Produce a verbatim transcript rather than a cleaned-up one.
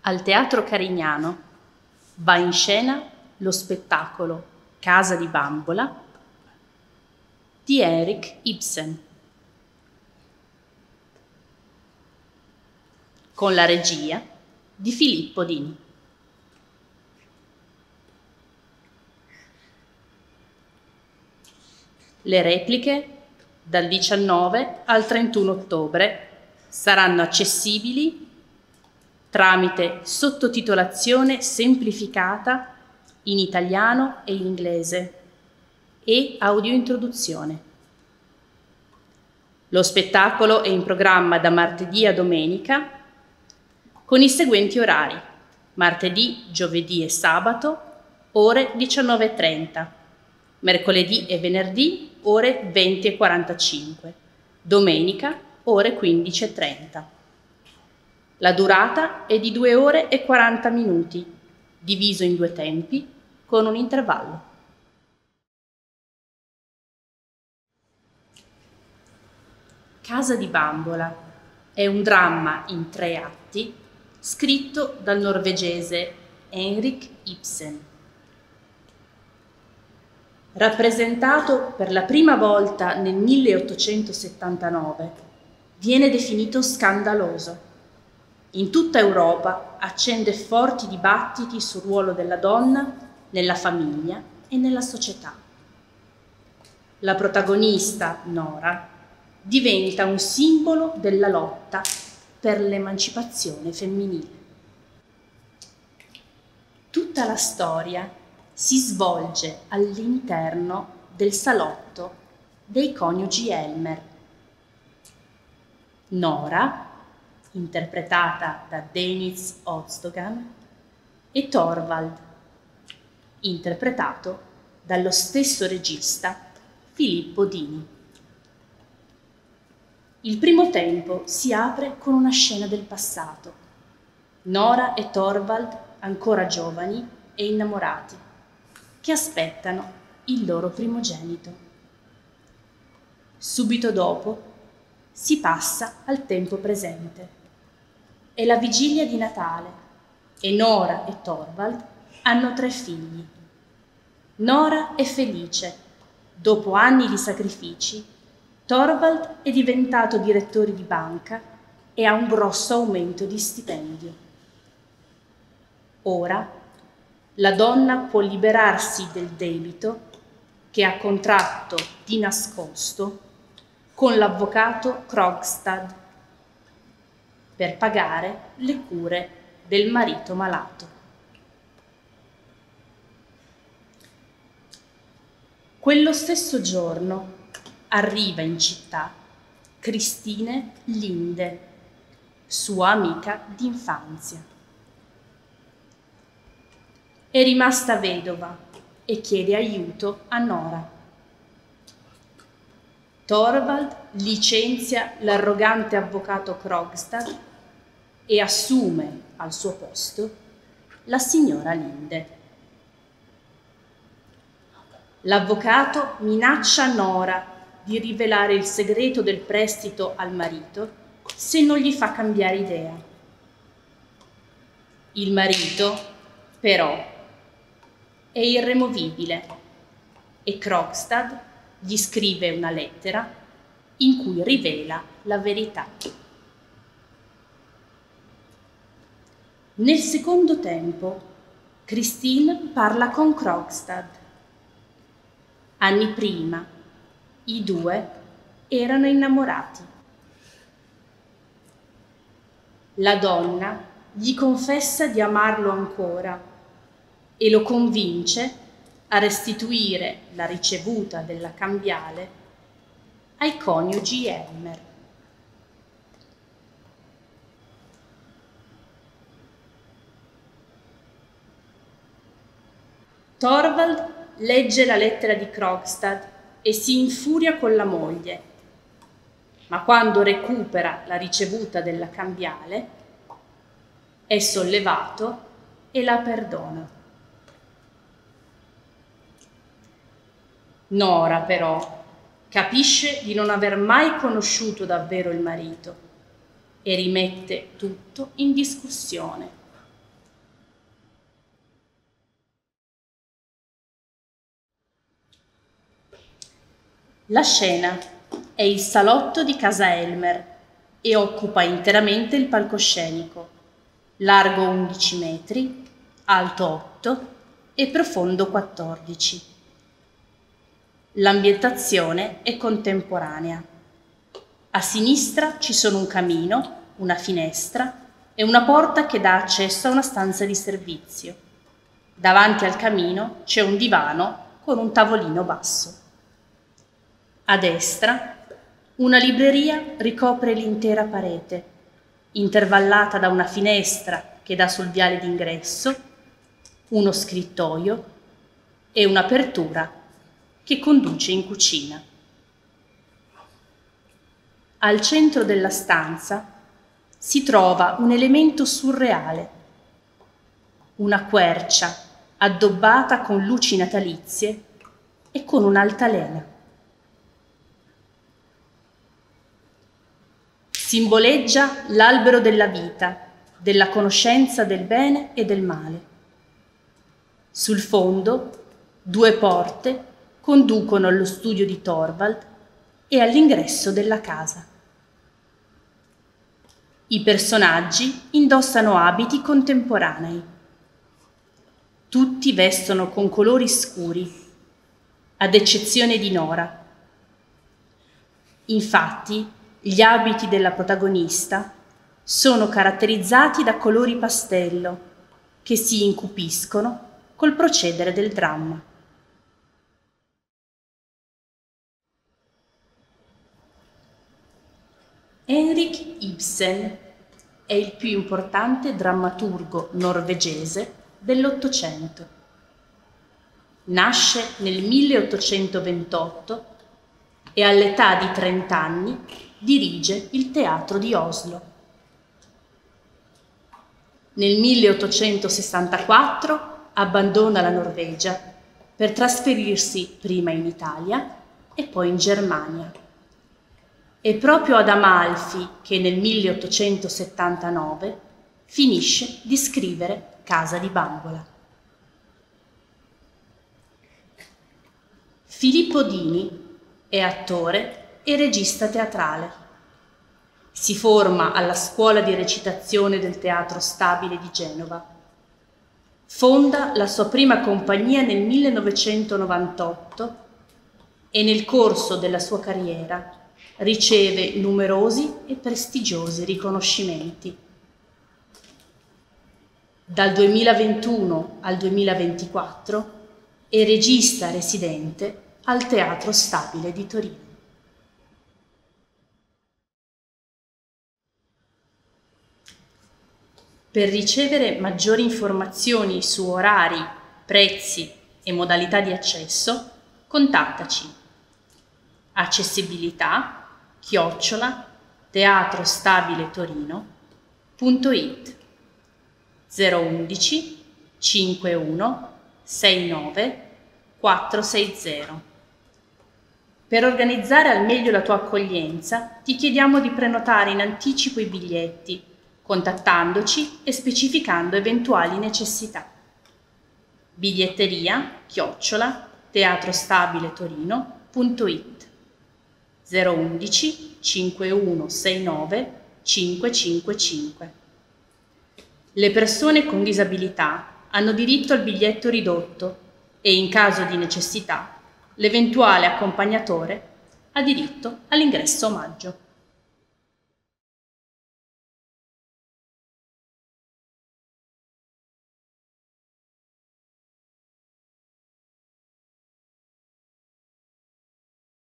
Al Teatro Carignano va in scena lo spettacolo Casa di Bambola di Henrik Ibsen, con la regia di Filippo Dini. Le repliche dal diciannove al trentuno ottobre saranno accessibili tramite sottotitolazione semplificata in italiano e in inglese e audiointroduzione. Lo spettacolo è in programma da martedì a domenica con i seguenti orari: martedì, giovedì e sabato, ore diciannove e trenta, mercoledì e venerdì, ore venti e quarantacinque, domenica, ore quindici e trenta. La durata è di due ore e quaranta minuti, diviso in due tempi, con un intervallo. Casa di Bambola è un dramma in tre atti scritto dal norvegese Henrik Ibsen. Rappresentato per la prima volta nel milleottocentosettantanove, viene definito scandaloso. In tutta Europa accende forti dibattiti sul ruolo della donna nella famiglia e nella società. La protagonista, Nora, diventa un simbolo della lotta per l'emancipazione femminile. Tutta la storia si svolge all'interno del salotto dei coniugi Elmer. Nora, interpretata da Dennis Özdogan, e Torvald, interpretato dallo stesso regista Filippo Dini. Il primo tempo si apre con una scena del passato. Nora e Torvald, ancora giovani e innamorati, che aspettano il loro primogenito. Subito dopo si passa al tempo presente. È la vigilia di Natale e Nora e Torvald hanno tre figli. Nora è felice. Dopo anni di sacrifici, Torvald è diventato direttore di banca e ha un grosso aumento di stipendio. Ora la donna può liberarsi del debito che ha contratto di nascosto con l'avvocato Krogstad per pagare le cure del marito malato. Quello stesso giorno arriva in città Christine Linde, sua amica d'infanzia. È rimasta vedova e chiede aiuto a Nora. Torvald licenzia l'arrogante avvocato Krogstad e assume al suo posto la signora Linde. L'avvocato minaccia Nora di rivelare il segreto del prestito al marito se non gli fa cambiare idea. Il marito, però, è irremovibile e Krogstad gli scrive una lettera in cui rivela la verità. Nel secondo tempo, Christine parla con Krogstad. Anni prima, i due erano innamorati. La donna gli confessa di amarlo ancora e lo convince a restituire la ricevuta della cambiale ai coniugi Elmer. Torvald legge la lettera di Krogstad e si infuria con la moglie, ma quando recupera la ricevuta della cambiale è sollevato e la perdona. Nora, però, capisce di non aver mai conosciuto davvero il marito e rimette tutto in discussione. La scena è il salotto di casa Elmer e occupa interamente il palcoscenico, largo undici metri, alto otto e profondo quattordici. L'ambientazione è contemporanea. A sinistra ci sono un camino, una finestra e una porta che dà accesso a una stanza di servizio. Davanti al camino c'è un divano con un tavolino basso. A destra una libreria ricopre l'intera parete, intervallata da una finestra che dà sul viale d'ingresso, uno scrittoio e un'apertura che conduce in cucina. Al centro della stanza si trova un elemento surreale, una quercia addobbata con luci natalizie e con un'altalena. Simboleggia l'albero della vita, della conoscenza del bene e del male. Sul fondo, due porte conducono allo studio di Torvald e all'ingresso della casa. I personaggi indossano abiti contemporanei. Tutti vestono con colori scuri, ad eccezione di Nora. Infatti, gli abiti della protagonista sono caratterizzati da colori pastello che si incupiscono col procedere del dramma. Henrik Ibsen è il più importante drammaturgo norvegese dell'Ottocento. Nasce nel milleottocentoventotto e all'età di trenta anni dirige il teatro di Oslo. Nel milleottocentosessantaquattro abbandona la Norvegia per trasferirsi prima in Italia e poi in Germania. È proprio ad Amalfi che nel milleottocentosettantanove finisce di scrivere Casa di Bambola. Filippo Dini è attore e regista teatrale. Si forma alla Scuola di recitazione del Teatro Stabile di Genova. Fonda la sua prima compagnia nel millenovecentonovantotto e nel corso della sua carriera riceve numerosi e prestigiosi riconoscimenti. Dal duemilaventuno al duemilaventiquattro è regista residente al Teatro Stabile di Torino. Per ricevere maggiori informazioni su orari, prezzi e modalità di accesso, contattaci. Accessibilità chiocciola teatrostabiletorino.it zero undici cinquantuno sessantanove quattrocentosessanta. Per organizzare al meglio la tua accoglienza, ti chiediamo di prenotare in anticipo i biglietti, contattandoci e specificando eventuali necessità. Biglietteria chiocciola teatrostabiletorino.it zero undici cinquantuno sessantanove cinquecentocinquantacinque. Le persone con disabilità hanno diritto al biglietto ridotto e, in caso di necessità, l'eventuale accompagnatore ha diritto all'ingresso omaggio.